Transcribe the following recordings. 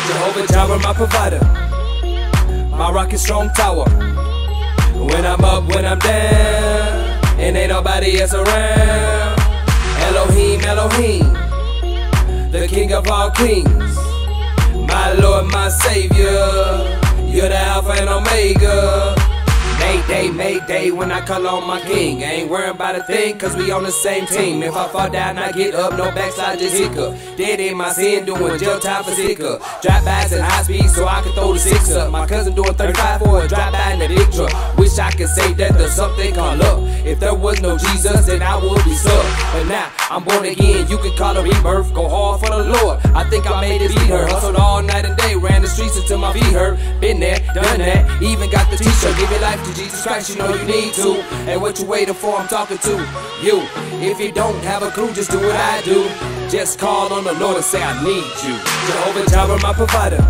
Jehovah Jireh, my provider, my rock is strong tower. When I'm up, when I'm down, and ain't nobody else around. Elohim, Elohim, the King of all kings, my Lord, my Savior, you're the Alpha and Omega. Mayday, Mayday, when I call on my King. I ain't worrying about a thing, cause we on the same team. If I fall down, I get up, no backslide, just hiccup. Dead in my sin, doing jail time for sicker. Drive-bys at high speed so I can throw the six up. My cousin doing 35 for a drive-by in the big truck. Wish I could say that there's something called luck. If there was no Jesus, then I would be stuck. But now, I'm born again, you can call it rebirth. Go hard for the Lord, I think I made it beat her. Hustled all night and day, ran the streets until my feet hurt. Been there, done that, even got the t-shirt. Give your life to Jesus Christ, you know you need to. And what you waiting for, I'm talking to you. If you don't have a clue, just do what I do. Just call on the Lord and say I need you. Jehovah Jireh, my provider,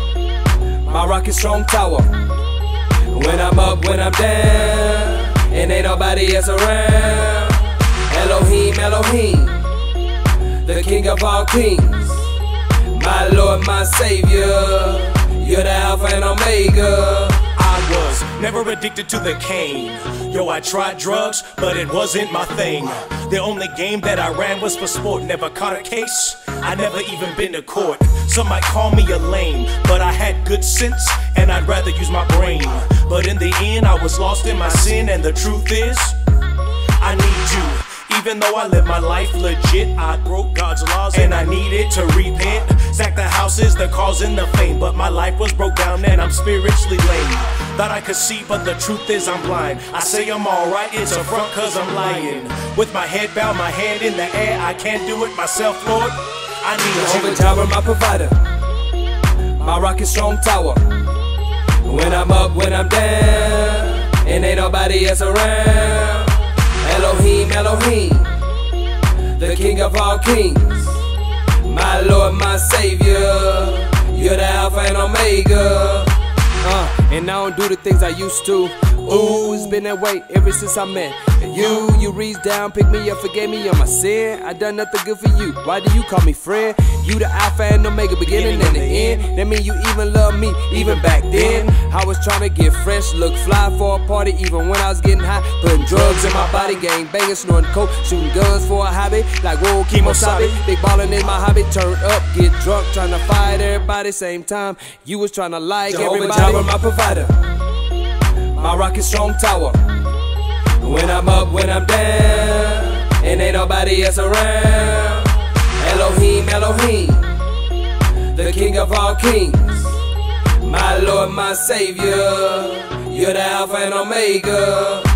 my rock is strong tower. When I'm up, when I'm down, and ain't nobody else around. Elohim, Elohim, the King of all kings, my Lord, my Savior, you're the Alpha and Omega. I was never addicted to the cane. Yo, I tried drugs, but it wasn't my thing. The only game that I ran was for sport. Never caught a case, I never even been to court. Some might call me a lame, but I had good sense, and I'd rather use my brain. But in the end, I was lost in my sin, and the truth is, I need you. Even though I live my life legit, I broke God's laws and I needed to repent. Stack the houses, the cars, and the fame, but my life was broke down and I'm spiritually lame. Thought I could see, but the truth is I'm blind. I say I'm alright, it's a front cause I'm lying. With my head bowed, my hand in the air, I can't do it myself, Lord, I need you. Jehovah Jireh, my provider, my rock is strong tower. When I'm up, when I'm down, and ain't nobody else around. Elohim, Elohim, the King of all kings, my Lord, my Savior, you're the Alpha and Omega. And I don't do the things I used to. Ooh, it's been that way ever since I met you. You reached down, picked me up, forgave me of my sin. I done nothing good for you, why do you call me friend? You the Alpha and Omega, beginning and the end. That mean you even love me, even back then. I was trying to get fresh, look fly for a party, even when I was getting high. Putting drugs in my body, gang banging, snorting coke, shooting guns for a hobby, like whoa, Kemosabe. Big ballin' is my hobby, turn up, get drunk, trying to fight everybody, same time. You was trying to like everybody. Jehovah Jireh, my provider, my rock is strong tower. When I'm up, when I'm down, and ain't nobody else around. Elohim, Elohim, the King of all kings, my Lord, my Savior, you're the Alpha and Omega.